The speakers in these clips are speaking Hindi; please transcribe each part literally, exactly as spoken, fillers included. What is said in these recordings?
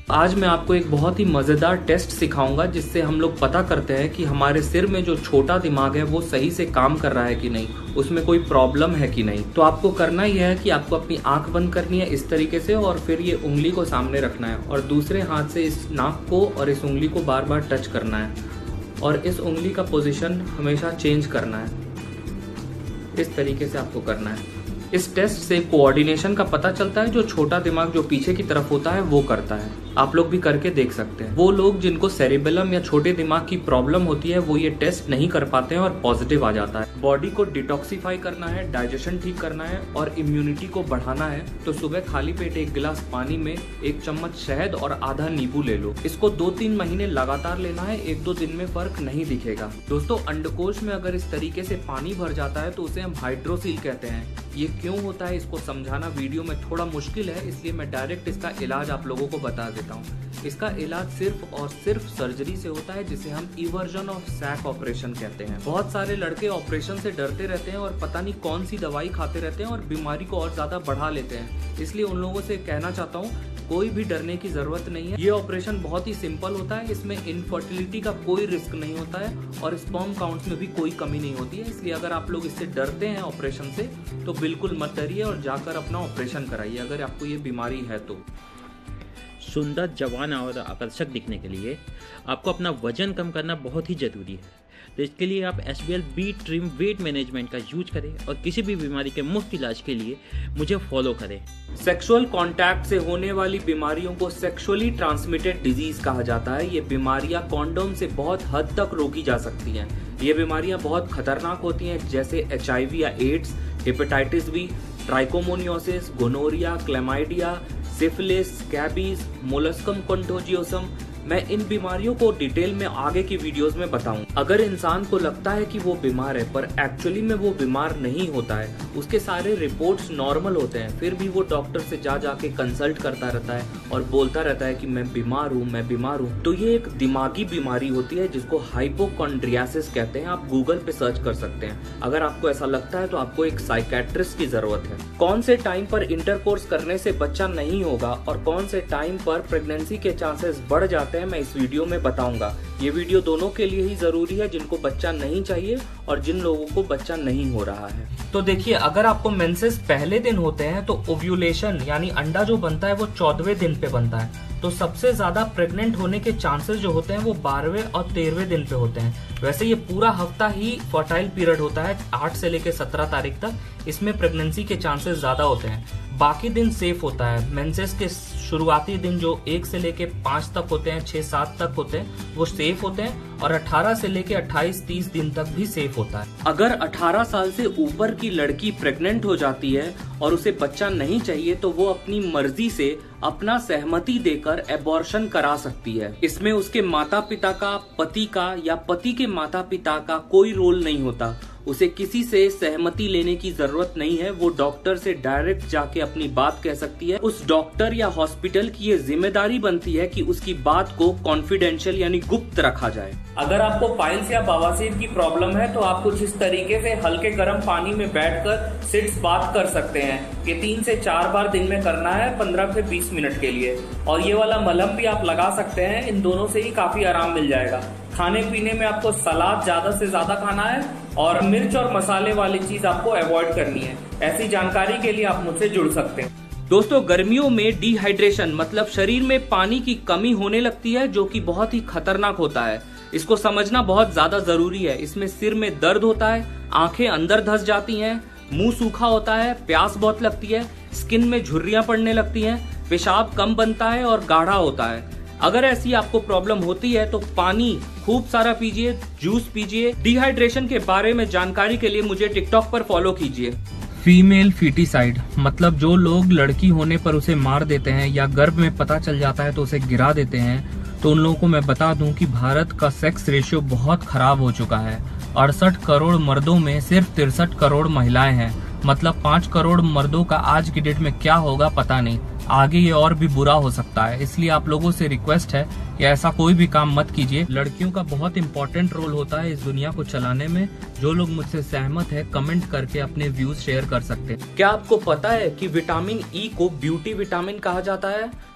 आज मैं आपको एक बहुत ही मज़ेदार टेस्ट सिखाऊंगा जिससे हम लोग पता करते हैं कि हमारे सिर में जो छोटा दिमाग है वो सही से काम कर रहा है कि नहीं, उसमें कोई प्रॉब्लम है कि नहीं। तो आपको करना ही है कि आपको अपनी आंख बंद करनी है इस तरीके से और फिर ये उंगली को सामने रखना है और दूसरे हाथ से इस नाक को और इस उंगली को बार बार टच करना है और इस उंगली का पोजीशन हमेशा चेंज करना है। इस तरीके से आपको करना है। इस टेस्ट से कोऑर्डिनेशन का पता चलता है। जो छोटा दिमाग जो पीछे की तरफ होता है वो करता है। आप लोग भी करके देख सकते हैं। वो लोग जिनको सेरिबेलम या छोटे दिमाग की प्रॉब्लम होती है वो ये टेस्ट नहीं कर पाते हैं और पॉजिटिव आ जाता है। बॉडी को डिटॉक्सिफाई करना है, डाइजेशन ठीक करना है और इम्यूनिटी को बढ़ाना है तो सुबह खाली पेट एक गिलास पानी में एक चम्मच शहद और आधा नींबू ले लो। इसको दो तीन महीने लगातार लेना है। एक दो दिन में फर्क नहीं दिखेगा। दोस्तों, अंडकोश में अगर इस तरीके से पानी भर जाता है तो उसे हम हाइड्रोसील कहते हैं। ये क्यों होता है इसको समझाना वीडियो में थोड़ा मुश्किल है, इसलिए मैं डायरेक्ट इसका इलाज आप लोगों को बता देता हूँ। इसका इलाज सिर्फ और सिर्फ सर्जरी से होता है जिसे हम इवर्जन ऑफ सैक ऑपरेशन कहते हैं। बहुत सारे लड़के ऑपरेशन से डरते रहते हैं और पता नहीं कौन सी दवाई खाते रहते हैं और बीमारी को और ज्यादा बढ़ा लेते हैं। इसलिए उन लोगों से कहना चाहता हूँ कोई भी डरने की जरूरत नहीं है। ये ऑपरेशन बहुत ही सिंपल होता है। इसमें इनफर्टिलिटी का कोई रिस्क नहीं होता है और स्पर्म काउंट्स में भी कोई कमी नहीं होती है। इसलिए अगर आप लोग इससे डरते हैं ऑपरेशन से तो बिल्कुल मत डरिए और जाकर अपना ऑपरेशन कराइए अगर आपको ये बीमारी है तो। सुंदर, जवान और आकर्षक दिखने के लिए आपको अपना वजन कम करना बहुत ही जरूरी है। तो इसके लिए आप S B L B trim weight management का यूज करें और किसी भी बीमारी के मुफ्त इलाज के लिए मुझे फॉलो करें। सेक्सुअल कांटेक्ट से होने वाली बीमारियों को सेक्सुअली ट्रांसमिटेड डिजीज कहा जाता है। ये बीमारियां कॉन्डोम से बहुत हद तक रोकी जा सकती हैं। ये बीमारियां बहुत खतरनाक होती हैं जैसे एच आई वी या AIDS, hepatitis B, trichomoniasis, gonorrhoea, chlamydia, syphilis, scabies, molluscum contagiosum. मैं इन बीमारियों को डिटेल में आगे की वीडियोस में बताऊं। अगर इंसान को लगता है कि वो बीमार है पर एक्चुअली में वो बीमार नहीं होता है, उसके सारे रिपोर्ट्स नॉर्मल होते हैं, फिर भी वो डॉक्टर से जा जाके कंसल्ट करता रहता है और बोलता रहता है कि मैं बीमार हूँ मैं बीमार हूँ तो ये एक दिमागी बीमारी होती है जिसको हाइपोकॉन्ड्रियासिस कहते हैं। आप गूगल पे सर्च कर सकते हैं। अगर आपको ऐसा लगता है तो आपको एक साइकेट्रिस्ट की जरूरत है। कौन से टाइम पर इंटरकोर्स करने से बच्चा नहीं होगा और कौन से टाइम पर प्रेगनेंसी के चांसेस बढ़ जाते हैं मैं इस वीडियो में बताऊंगा। ये वीडियो दोनों के लिए ही जरूरी है, जिनको बच्चा नहीं चाहिए और जिन लोगों को बच्चा नहीं हो रहा है। तो देखिए, अगर आपको मेंसेस पहले दिन होते हैं तो ओव्यूलेशन यानी अंडा जो बनता है वो चौदहवें दिन पे बनता है। तो सबसे ज्यादा प्रेग्नेंट होने के चांसेस जो होते हैं वो बारहवें और तेरहवें दिन पे होते हैं। वैसे ये पूरा हफ्ता ही फर्टाइल पीरियड होता है, आठ से लेकर सत्रह तारीख तक। इसमें प्रेगनेंसी के चांसेस ज्यादा होते हैं। बाकी दिन सेफ होता है। मेंसेस के शुरुआती दिन जो एक से लेके पाँच तक होते हैं, छह सात तक होते हैं, वो सेफ होते हैं और अठारह से लेके अट्ठाईस तीस दिन तक भी सेफ होता है। अगर अठारह साल से ऊपर की लड़की प्रेग्नेंट हो जाती है और उसे बच्चा नहीं चाहिए तो वो अपनी मर्जी से अपना सहमति देकर एबॉर्शन करा सकती है। इसमें उसके माता पिता का, पति का या पति के माता पिता का कोई रोल नहीं होता। उसे किसी से सहमति लेने की जरूरत नहीं है। वो डॉक्टर से डायरेक्ट जाके अपनी बात कह सकती है। उस डॉक्टर या हॉस्पिटल की ये जिम्मेदारी बनती है कि उसकी बात को कॉन्फिडेंशियल यानी गुप्त रखा जाए। अगर आपको पाइल्स या बवासीर की प्रॉब्लम है तो आप कुछ इस तरीके से हल्के गर्म पानी में बैठकर सिट्स बात कर सकते हैं। ये तीन से चार बार दिन में करना है, पंद्रह से बीस मिनट के लिए। और ये वाला मलहम भी आप लगा सकते हैं। इन दोनों से ही काफी आराम मिल जाएगा। खाने पीने में आपको सलाद ज्यादा से ज्यादा खाना है और मिर्च और मसाले वाली चीज आपको अवॉइड करनी है। ऐसी जानकारी के लिए आप मुझसे जुड़ सकते हैं। दोस्तों, गर्मियों में डिहाइड्रेशन मतलब शरीर में पानी की कमी होने लगती है जो कि बहुत ही खतरनाक होता है। इसको समझना बहुत ज्यादा जरूरी है। इसमें सिर में दर्द होता है, आंखें अंदर धंस जाती हैं, मुंह सूखा होता है, प्यास बहुत लगती है, स्किन में झुर्रियां पड़ने लगती हैं, पेशाब कम बनता है और गाढ़ा होता है। अगर ऐसी आपको प्रॉब्लम होती है तो पानी खूब सारा पीजिए, जूस पीजिए। डिहाइड्रेशन के बारे में जानकारी के लिए मुझे टिकटॉक पर फॉलो कीजिए। फीमेल फीटिसाइड मतलब जो लोग लड़की होने पर उसे मार देते हैं या गर्भ में पता चल जाता है तो उसे गिरा देते हैं, तो उन लोगों को मैं बता दूं कि भारत का सेक्स रेशियो बहुत खराब हो चुका है। अड़सठ करोड़ मर्दों में सिर्फ तिरसठ करोड़ महिलाएं हैं। मतलब पाँच करोड़ मर्दों का आज की डेट में क्या होगा पता नहीं। आगे ये और भी बुरा हो सकता है। इसलिए आप लोगों से रिक्वेस्ट है कि ऐसा कोई भी काम मत कीजिए। लड़कियों का बहुत इंपॉर्टेंट रोल होता है इस दुनिया को चलाने में। जो लोग मुझसे सहमत है कमेंट करके अपने व्यूज शेयर कर सकते हैं। क्या आपको पता है कि विटामिन ई को ब्यूटी विटामिन कहा जाता है?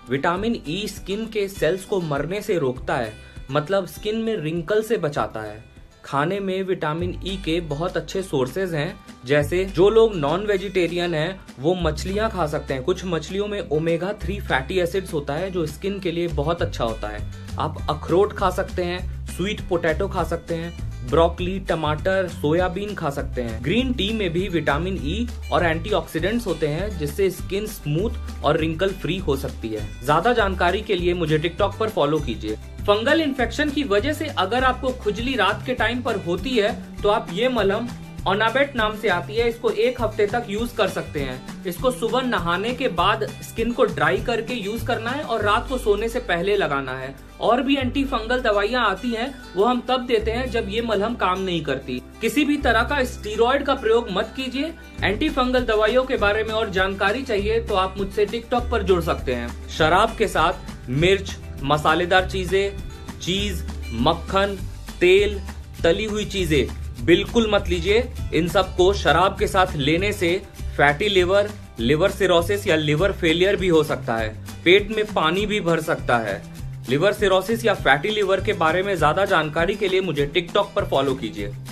विटामिन ई स्किन के सेल्स को मरने से रोकता है, मतलब स्किन में रिंकल से बचाता है। खाने में विटामिन ई के बहुत अच्छे सोर्सेज हैं, जैसे जो लोग नॉन वेजिटेरियन हैं वो मछलियां खा सकते हैं। कुछ मछलियों में ओमेगा थ्री फैटी एसिड्स होता है जो स्किन के लिए बहुत अच्छा होता है। आप अखरोट खा सकते हैं, स्वीट पोटैटो खा सकते हैं, ब्रोकली, टमाटर, सोयाबीन खा सकते हैं। ग्रीन टी में भी विटामिन ई और एंटीऑक्सीडेंट्स होते हैं जिससे स्किन स्मूथ और रिंकल फ्री हो सकती है। ज्यादा जानकारी के लिए मुझे टिकटॉक पर फॉलो कीजिए। फंगल इन्फेक्शन की वजह से अगर आपको खुजली रात के टाइम पर होती है तो आप ये मलहम ओनाबेट नाम से आती है, इसको एक हफ्ते तक यूज कर सकते हैं। इसको सुबह नहाने के बाद स्किन को ड्राई करके यूज करना है और रात को सोने से पहले लगाना है। और भी एंटी फंगल दवाइयां आती हैं, वो हम तब देते हैं जब ये मलहम काम नहीं करती। किसी भी तरह का स्टीरॉयड का प्रयोग मत कीजिए। एंटी फंगल दवाइयों के बारे में और जानकारी चाहिए तो आप मुझसे टिकटॉक पर जुड़ सकते हैं। शराब के साथ मिर्च, मसालेदार चीजें, चीज, मक्खन, तेल, तली हुई चीजें बिल्कुल मत लीजिए। इन सब को शराब के साथ लेने से फैटी लिवर, लिवर सिरोसिस या लिवर फेलियर भी हो सकता है। पेट में पानी भी भर सकता है। लिवर सिरोसिस या फैटी लिवर के बारे में ज्यादा जानकारी के लिए मुझे टिकटॉक पर फॉलो कीजिए।